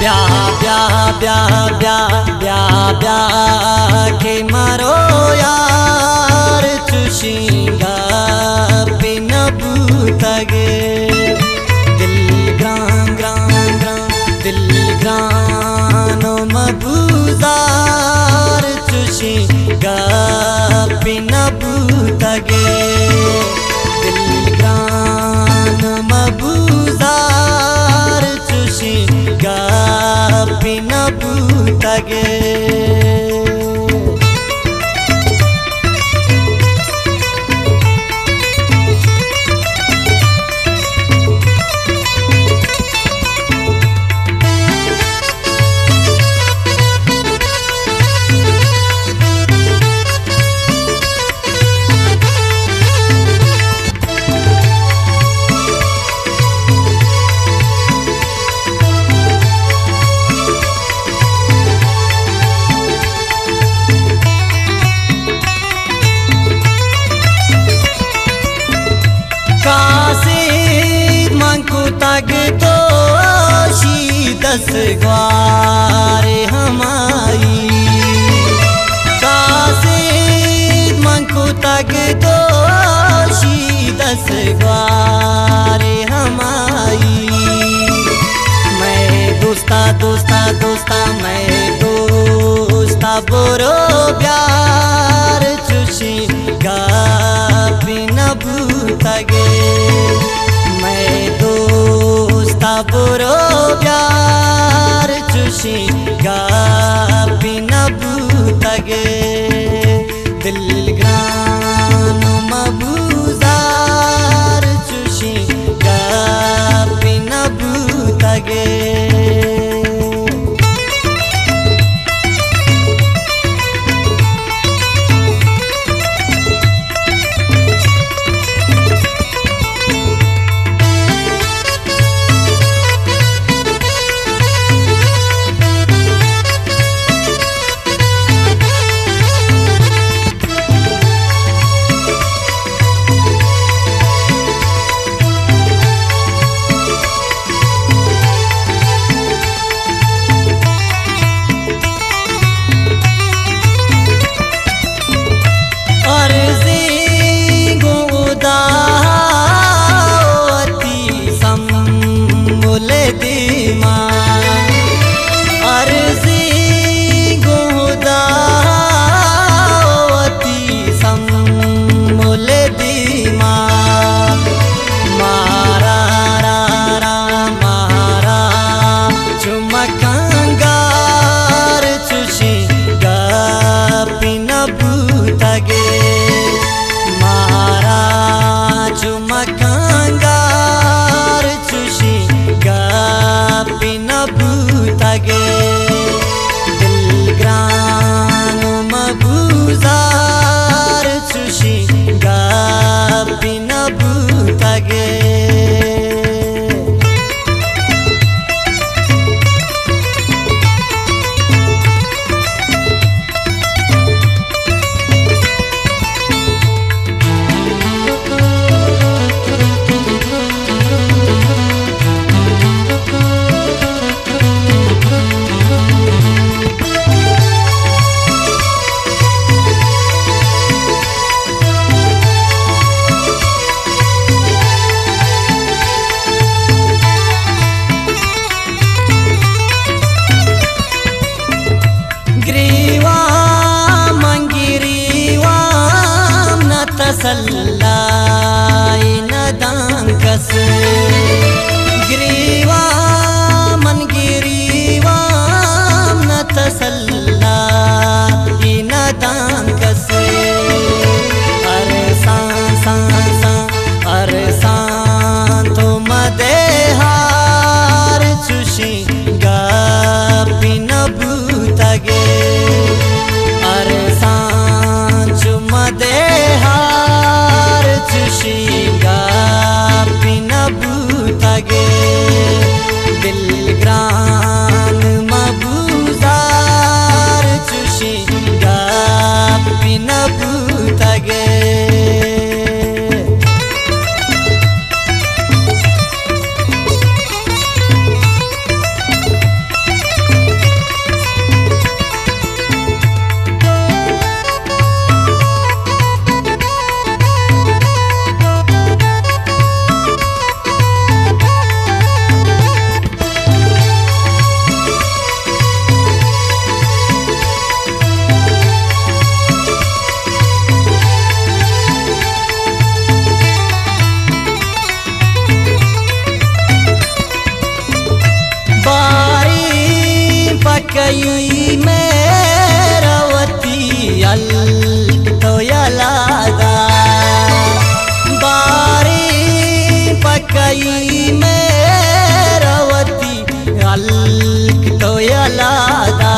ब्याह के मारो यार चुशिंगा पिन बूतगे दिल ग्रां ग्रां ग्रां दिल ग्रानो मबूजार चुशिंगा पिन बूतगे दिल ग्रान मबूजार चुशिंगा पिन बूतगे तग तो शीदस ग्वारे हमारी कासे मंकु तग तो शीदस ग्वारे हमारी मैं दोस्ता दोस्ता दोस्ता मैं दोस्ता बोरो प्यार चुशी गा बिना भूतगे मैं दोस्ता बुरो प्यार चुशी गा बिना बूतगे दिल ग्रान मबूजार चुशी गा बिना बूतगे सल्लाई नदान कस ग्रीवा मन गिरीवा न तसल्लाई नदान कस अरे सान तो मदे हार चुशी गा पिन बूतगे अरे सान चुमदे हार चुशी गा पिन बू पकई मेरावती अल तो यलादा बारी पकई मेरावती अल तो यलादा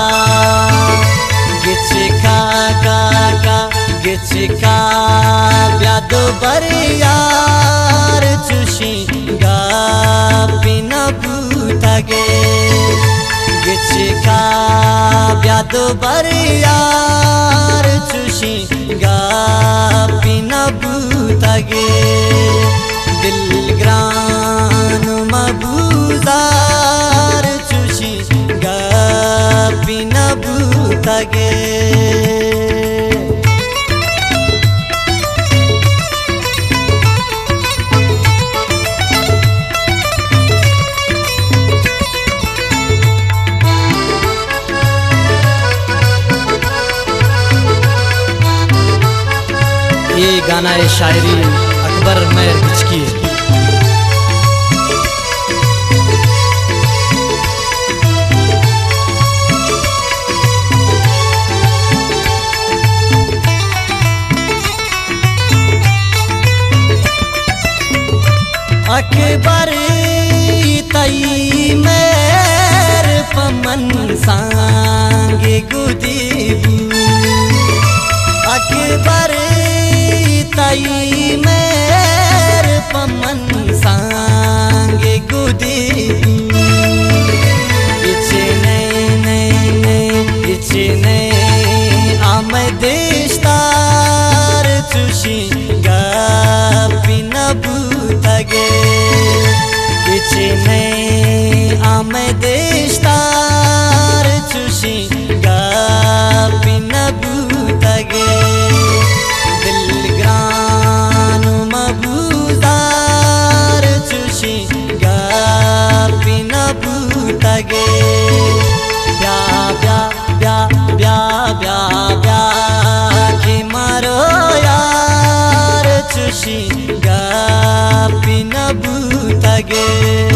गिचका का गिचका ब्यादो बरियार चुशी गा पिना बूतागे गिचका ब्यादो बरियार चुशी गा पिना बूतागे दिल ग्रान मबूजार चुशी गा पिना बूतागे ये गाना है शायरी अकबर मेहर की है। अकबर तई मेर पमन सांगे गुदीबू अकबर तई मेर पमन सांगे गुदीबू इचने आमदेस्तार चुशी गा पिना बूतागे इचने आमदेस्तार चुशी गा पिना बूतागे दिल ग्रान मबूजार चुशी गा पिना बूतागे ब्या ब्या ब्या ब्या ब्या ब्या कि मारो यार चुशी गा पिना बूतागे।